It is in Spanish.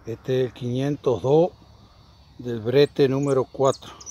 Este es el 502 del brete número 4.